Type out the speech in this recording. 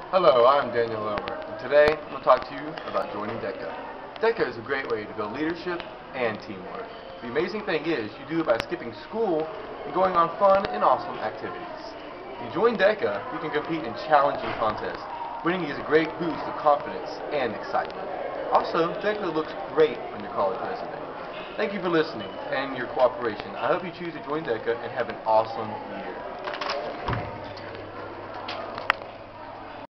Hello, I'm Daniel Elmer, and today I'm going to talk to you about joining DECA. DECA is a great way to build leadership and teamwork. The amazing thing is, you do it by skipping school and going on fun and awesome activities. If you join DECA, you can compete in challenging contests. Winning is a great boost of confidence and excitement. Also, DECA looks great on your college resume. Thank you for listening and your cooperation. I hope you choose to join DECA and have an awesome year.